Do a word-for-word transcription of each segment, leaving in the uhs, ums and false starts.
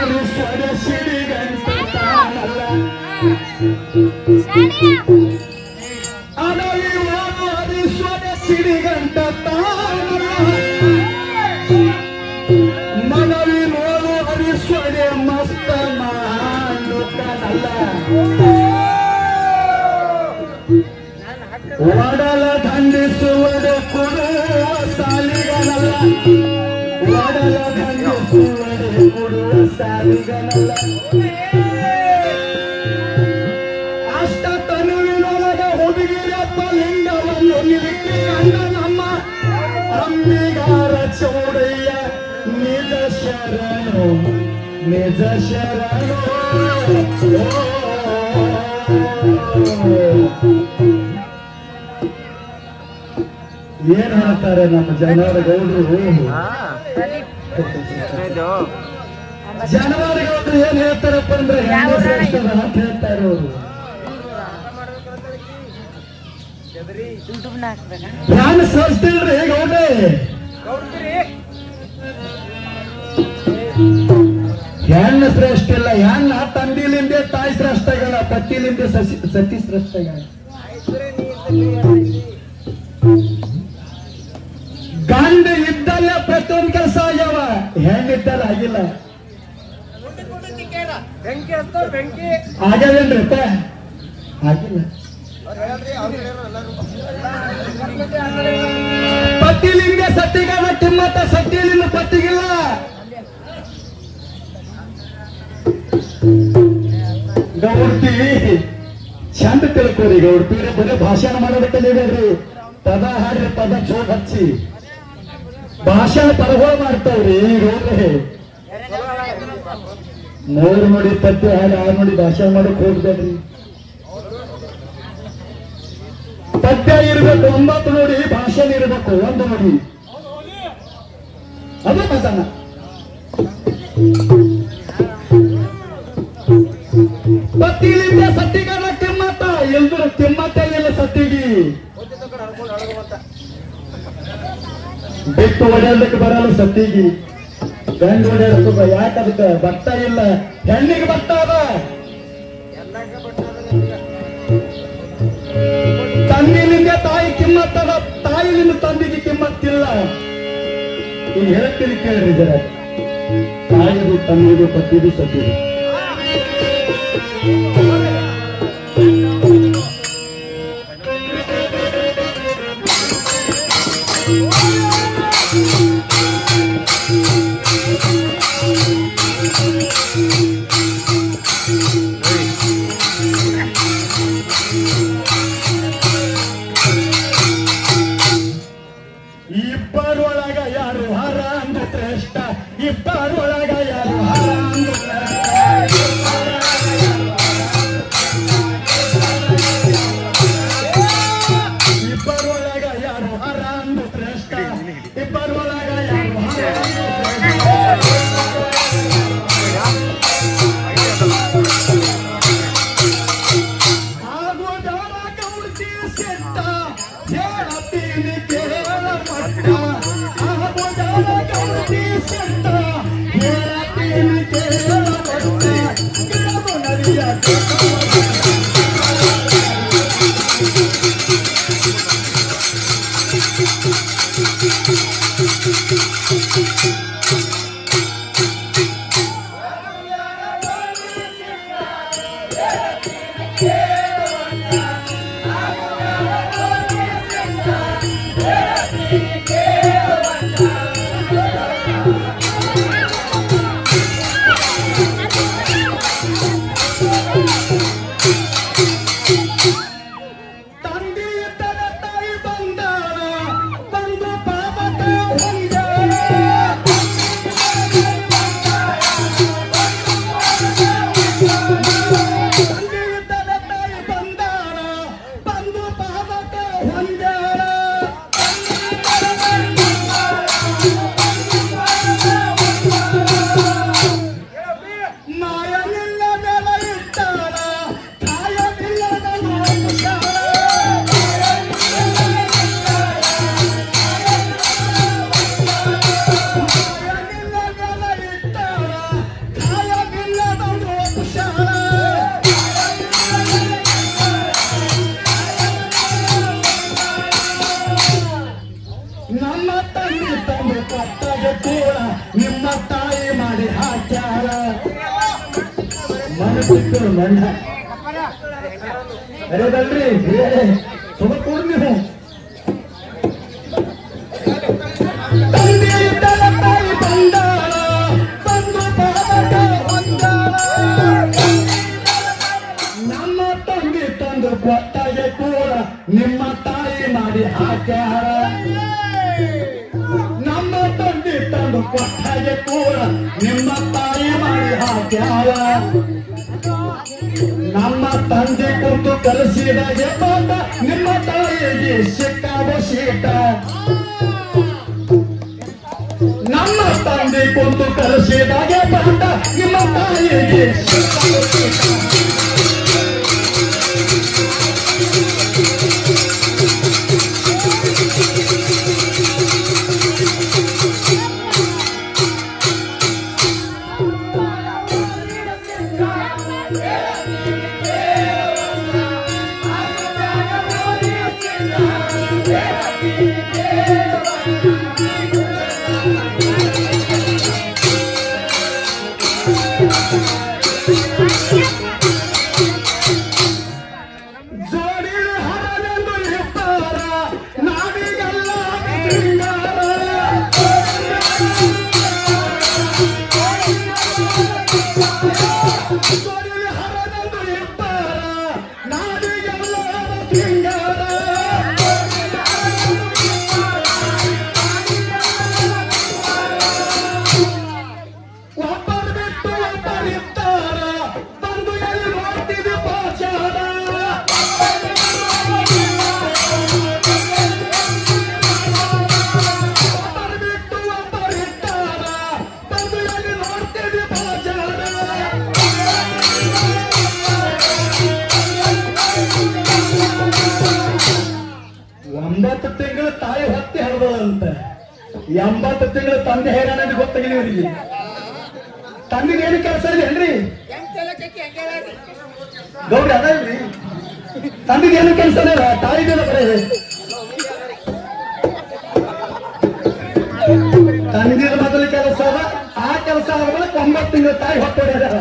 ಹರಿಸುವ ಸಿಡಿಗಂಟ ತಾನಲ್ಲ ಅಡವಿ ಓದು ಹರಿಸುವ ಸಿಡಿಗಂಟ ತಾನಲ್ಲ ಮನವಿ ನೋಡು ಹರಿಸುವ ಮಸ್ತ ಮಾಡುತ್ತಾನಲ್ಲ ಒಡಲ ದಂಡಿಸುವುದು ಕೊಡುವ ಸಾಲಿಗನಲ್ಲ ಒಡಲ ದಂಡಿಸುವುದು ಕೊಡುವ ಸಾಲಿಗನಲ್ಲ ಅಷ್ಟ ತನುವಿನೊಳಗ ಹುಡುಗಿರಪ್ಪ ಲಿಂಗವನ್ನು ನಿರುತ್ತಿ ಕಂಡ ನಮ್ಮ ಅಂಬಿಗಾರ ಚೌಡಯ್ಯ ನಿಜ ಶರಣು ನಿಜ ಶರಣು ಏನ್ ಹೇಳ್ತಾರೆ ನಮ್ಮ ಜನವರ ಗೌಡ್ರು ಜನವರ ಗೌಡ್ರು ಏನ್ ಹೇಳ್ತಾರಪ್ಪ ಅಂದ್ರೆ ಅಂತ ಹೇಳ್ತಾರೆ ಅವರು ನಾನು ಸೋಚ್ತಿಲ್ರಿ ಗೌಡ್ರೆ ಹೆಣ್ಣು ಶ್ರೇಷ್ಠ ಇಲ್ಲ ಹೆಣ್ಣ ತಂದಿಲಿಂದೆ ತಾಯಿ ಶ್ರೇಷ್ಠಗಳ ಪಟ್ಟಿಲಿಂದೆ ಸಸಿ ಸತಿ ಶ್ರೇಷ್ಠಗಳ ಗಂಡ ಇದ್ದಲ್ಲ ಪ್ರತಿಯೊಂದು ಕೆಲಸ ಆಗ್ಯಾವ ಹೆಣ್ಣಿದ್ದಲ್ಲ ಆಗಿಲ್ಲ ಆಗ್ಯಾವೇನ್ರಿಪ್ಪ ಆಗಿಲ್ಲ ಪತ್ತಿಲಿಂದ ಸತ್ತಿಗಲ್ಲ ಕಿಮ್ಮತ್ತ ಸತ್ತಿಲಿಂದ ಪತ್ತಿಗಿಲ್ಲ ಗೌಡ್ತಿ ಚಂದ ತಿಳ್ಕೋರಿ ಗೌಡ್ತಿ ಬರೀ ಭಾಷಣ ಮಾಡೋದಕ್ಕೆ ಪದ ಹಾಡ್ರಿ ಪದ ಚೋಟ್ ಹಚ್ಚಿ ಭಾಷಣ ಪದಗಳು ಮಾಡ್ತಾವ್ರಿ ಗೌಡ್ರೆ ಮೂರು ನೋಡಿ ಪದ್ಯ ಹಾಡು ಆರು ನೋಡಿ ಭಾಷಣ ಮಾಡಕ್ ಹೋಗ್ಬೇಡ್ರಿ ಪದ್ಯ ಇರ್ಬೇಕು ಒಂಬತ್ತು ನೋಡಿ ಭಾಷಣ ಇರ್ಬೇಕು ಒಂದು ನೋಡಿ ಅದು ಮತನ ಪತ್ತಿಲಿಂದ ಸತ್ತಿಗನ ಕಿಮ್ಮತ್ತ ಎಲ್ರು ಕಿಮ್ಮತ್ತ ಇಲ್ಲ ಸತ್ತಿಗಿ ಬಿಟ್ಟು ಹೊಡೆಯೋದಕ್ಕೆ ಬರಲ್ಲ ಸತ್ತಿಗಿ ಗಂಡು ಹೊಡೆಯೋದಕ್ಕೆ ಯಾಕೆ ಅದಕ್ಕೆ ಭತ್ತ ಇಲ್ಲ ಹೆಣ್ಣಿಗೆ ಭತ್ತ ಅದ ತಂದಿಲಿಂದ ತಾಯಿ ಕಿಮ್ಮತ್ತದ ತಾಯಿಲಿಂದ ತಂದಿಗೆ ಕಿಮ್ಮತ್ತಿಲ್ಲ ಈಗ ಹೇಳ್ತೀನಿ ಕೇಳ್ರಿ ಜರ ತಾಯಿದು ತಂದಿದು ಪತ್ತಿದು ಸತ್ತಿದು ಇಬ್ಬರೊಳಗ ಯಾರು ಹರ ಅಂದ ಶ್ರೇಷ್ಠ ಇಬ್ಬರೊಳಗ ಯಾರು ಹರ ಅಂದ ಇಬ್ಬರೊಳಗ ಯಾರು ಹರ ಅಂದ ಶ್ರೇಷ್ಠ ಇಬ್ಬರೊಳಗ ಯಾರು ಹರ ಆಗೋದಾರ ಗೌಡ್ತಿ ಸೆಟ್ಟ ಹೇಳತೀನಿ ಕೇಳ ಮಟ್ಟ ಆಗೋದಾರ ಗೌಡ್ತಿ ಸೆಟ್ಟ ಹೇಳತೀನಿ ಕೇಳ ಮಟ್ಟ ಗಿಡಮು ನರಿಯ ಹಾಕ್ಯಾರ ಮನ ಸಿಕ್ಕರು ಮಣ್ಣ ಅರೇದಲ್ರಿ ಸುಮಕೂರ್ ನೀವು ತಂದೆ ಇದ್ದಲ್ಲ ತಾಯಿ ಬಂದಾಳ ಬಂದು ಪಾದಕ ಹೊಂದಾಳ ನಮ್ಮ ತಂದೆ ತಂದು ಕೊಟ್ಟಾಗೆ ಕೂಡ ನಿಮ್ಮ ತಾಯಿ ಮಾಡಿ ಹಾಕ್ಯಾರ ನಮ್ಮ ತಂದೆ ತಂದು ಕೊಟ್ಟಾಗೆ ಕೂಡ ನಿಮ್ಮ ತಾಯಿ ಮಾಡಿ ಹಾಕ್ಯಾರ ನಮ್ಮ ತಂದೆ ಕುಂತು ಕಲಿಸಿದಾಗೆ ಪಾಠ ನಿಮ್ಮ ತಾಯಿಗೆ ಸಿಕ್ಕಾವ ಶೀಟ ನಮ್ಮ ತಂದೆ ಕುಂತು ಕಲಿಸಿದಾಗೆ ಪಾಠ ನಿಮ್ಮ ತಾಯಿಗೆ ಸಿಕ್ಕಾವ ಶೀಟ ಜೋಡಿ ಹರನೆಂದು ಇರ್ತಾರ ನಾಡಿಗೆಲ್ಲ ಸಿಂಗಾರ ಜೋಡಿ ಹರನೆಂದು ಇರ್ತಾರ ನಾಡಿಗೆಲ್ಲ ಸಿಂಗಾರ ಒಬ್ಬರು ಬಿಟ್ಟು ಒಬ್ಬರಿರ್ತಾರ ಬಂದು ಎಲ್ಲಿ ಮಾಡ್ತಿದ್ವಿ ಪಾಚಾರ ಒಬ್ಬರು ಬಿಟ್ಟು ಒಬ್ಬರಿರ್ತಾರ ಬಂದು ಎಲ್ಲಿ ಮಾಡ್ತಿದ್ವಿ ಪಾಚಾರ ಒಂಬತ್ತು ತಿಂಗಳು ತಾಯಿ ಹೊತ್ತಿ ಹರಿದಂತೆ ಎಂಬತ್ತು ತಿಂಗಳು ತಂದೆ ಹೇಗೆ ಗೊತ್ತಾಗಿದೆ ಇವರಿಗೆ ತಂದಿಗೆ ಏನು ಕೆಲಸ ಇದೆ ಏನ್ರಿ ಗೌರಿ ಅದ ಇಲ್ರಿ ತಂದಿಗೆ ಏನು ಕೆಲಸ ಇಲ್ಲ ತಾಯಿದೇನ ಬರೀ ತಂದಿದ ಮೊದಲು ಕೆಲಸ ಅದ ಆ ಕೆಲಸ ಆದ್ಮೇಲೆ ಒಂಬತ್ತು ತಿಂಗಳು ತಾಯಿ ಹೊತ್ತೊಡ್ಯಾರ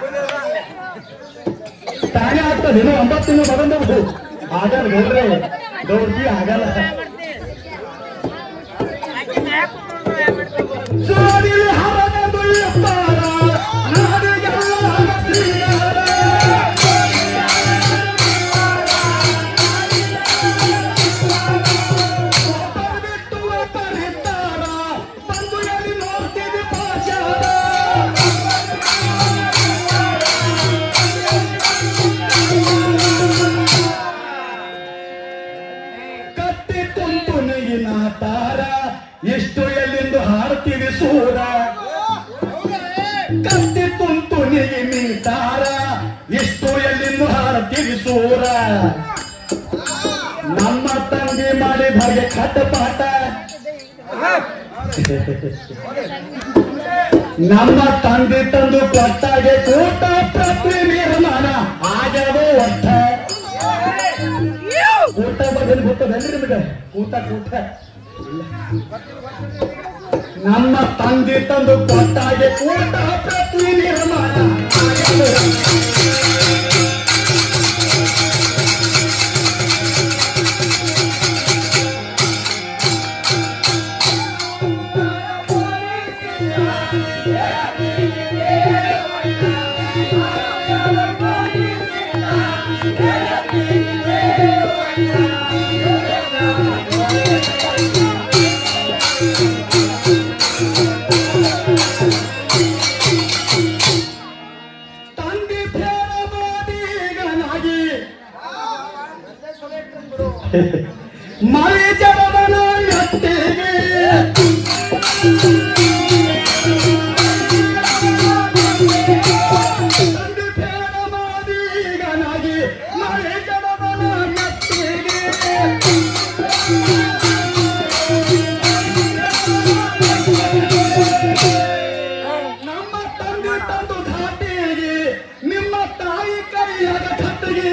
ತಾನೇ ಆಗ್ತದೆ ಇನ್ನು ಒಂಬತ್ತು ತಿಂಗಳು ಬದಂದು ಆಗಲ್ಲ ಗೌಡ್ರೆ ಗೌಡ್ರಿ ಆಗಲ್ಲ ಜೋಡಿ ಹರನೆಂದು ಇರ್ತಾರ ನಾಡಿಗೆಲ್ಲ ಸಿಂಗಾರ ಒಬ್ಬರು ಬಿಟ್ಟು ಒಬ್ಬರಿರ್ತಾರ ಬಂದು ಎಲ್ಲಿ ನೋಡ್ತಿದ್ವಿ ಪಾಚಾರ ಕಟ್ಟಿ ಕುಂತು ನೀಗಿನ ತಾರ ಎಷ್ಟು ಎಲ್ಲಿಂದು ಹಾಡ್ತೀವಿ ಸೂರ ಕತ್ತಿ ಕುಂತು ನೀಗಿ ನಿಂತಾರ ಎಷ್ಟು ಎಲ್ಲಿಂದು ಹಾಡ್ತೀವಿ ಸೂರ ನಮ್ಮ ತಂದೆ ಮಾಡಿದ ಹಾಗೆ ಕಟ್ಟಪಾಠ ನಮ್ಮ ತಂದೆ ತಂದು ಕೊಟ್ಟಾಗೆ ಕೂಟ ಪ್ರತಿ ನಿರ್ಮಾಣ ಆಗ್ಯಾವ ಒಟ್ಟ ಊಟ ಬಗ್ಗೆ ಗೊತ್ತದಲ್ರಿ ನಿಮಗೆ ಊಟ ಕೂಟ ನಮ್ಮ ತಂದೆ ತಂದು ಕೊಟ್ಟಾಗೆ ಊಟ ಪ್ರತಿ ನಿರ್ಮಾಣ ತಂದೆ ಪ್ರೇಮವಾದಿಗನಾಗಿ ಮಳೆ ಜಡವನ ಎತ್ತಿಗೆ ತಂದೆ ಪ್ರೇಮವಾದಿಗನಾಗಿ ಮಳೆ ಜಡವನ ಎತ್ತಿಗೆ ನಮ್ಮ ತಂದೆ ತಂದು ಧಾಟಿಗೆ ನಿಮ್ಮ ತಾಯಿ ಕೈಯಾಗ ಕಟ್ಟಿಗೆ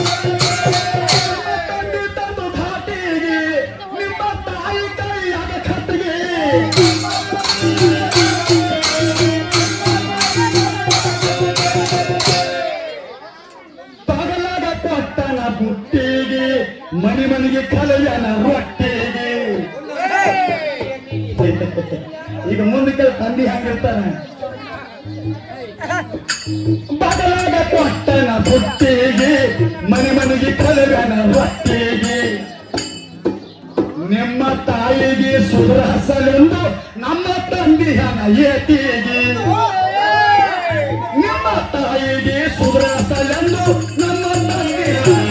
ತಂದೆ ತಂದು ಧಾಟಿಗೆ ನಿಮ್ಮ ತಾಯಿ ಕೈಯಾಗ ಈಗ ಮುಂದಕ್ಕೆ ತಂದಿ ಹಂಗಿರ್ತಾನೆ ಬದಲಾಗ ಕೊಟ್ಟನ ಬುಟ್ಟಿಗೆ ಮನೆ ಮನೆಗೆ ಕಲಗನ ರೊಟ್ಟಿಗೆ ನಿಮ್ಮ ತಾಯಿಗೆ ಸುಧಾರಿಸಲೆಂದು ನಮ್ಮ ತಂದೆಯನ ಏಟಿಗೆ ನಿಮ್ಮ ತಾಯಿಗೆ ಸುಧಾರಿಸಲೆಂದು ನಮ್ಮ ತಂದೆಯ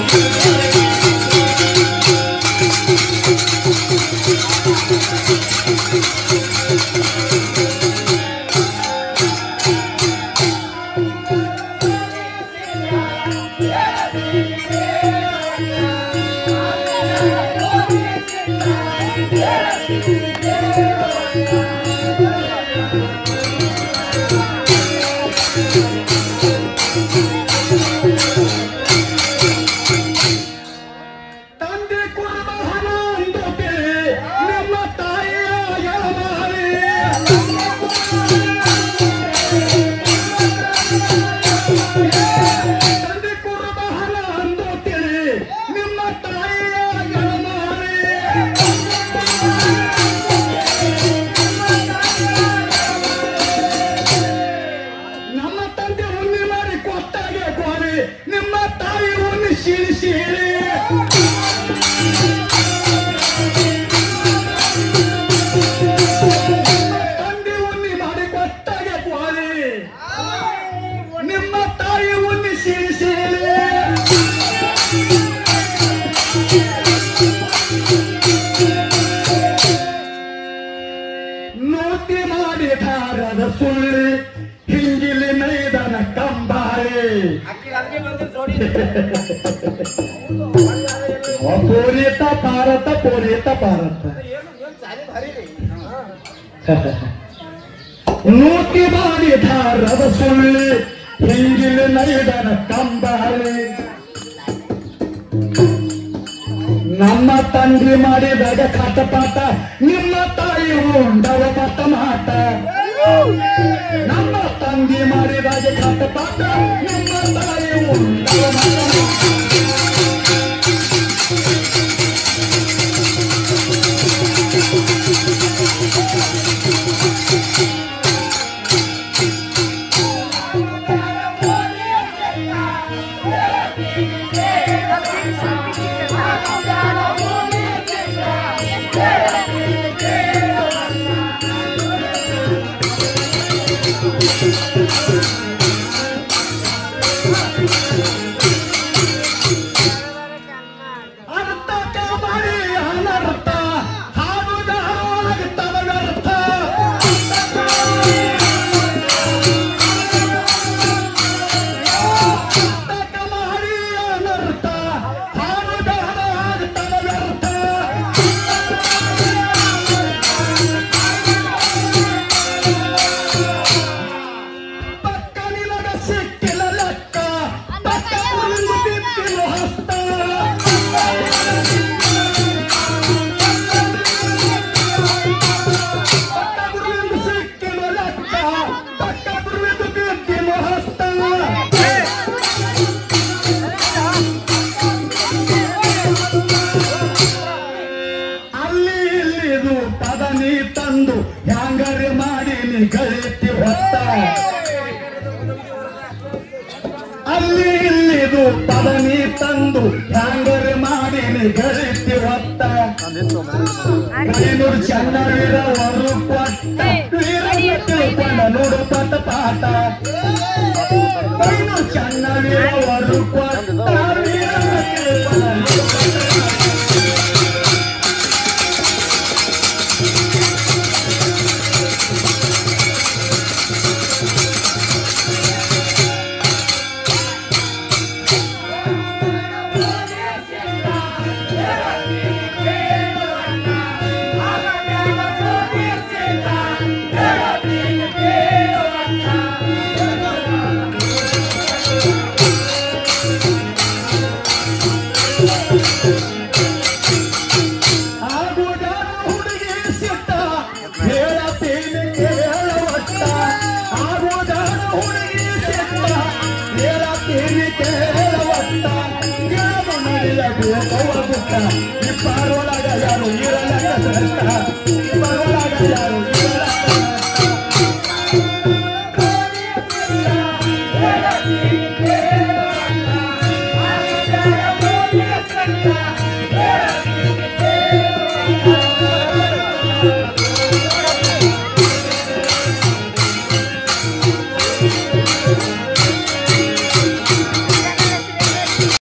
ಸುಳ್ಳಿ ಹಿಂಗಿಲಿ ಮೈದಾನ ಕಂಬಾಳೆ ಪೋರಿತ ಭಾರತ ಪೋರಿತ ಭಾರತ ನೂತಿ ಮಾಡಿ ಧಾರದ ಸುಳ್ಳಿ ಹಿಂಗಿಲಿ ಮೈದಾನ ಕಂಬಾಳೆ ನಮ್ಮ ತಂದೆ ಮಾಡಿದಾಗ ಕಾಟಪಾಟ ನಿಮ್ಮ ತಾಯಿ ಉಂಡವ ಮತ ಮಾಟ ನಮ್ಮ ತಂದೆ ಮಾಡಿದಾಗ ಕಾಟಪಾಟ ನಿಮ್ಮ ತಾಯಿ ಉಂಡವ ಹ್ಯಾಂಗರೆ ಮಾಡಿ ನೀ ಗಳಿತಿ ಹೊತ್ತ ಅಲ್ಲಿ ಇಲ್ಲಿದು ಪದನಿ ತಂದು ಹ್ಯಾಂಗರೆ ಮಾಡಿ ನೀ ಗಳಿತಿ ಹೊತ್ತ ಐನೂರು ಚನ್ನವೀರ ವರುಪ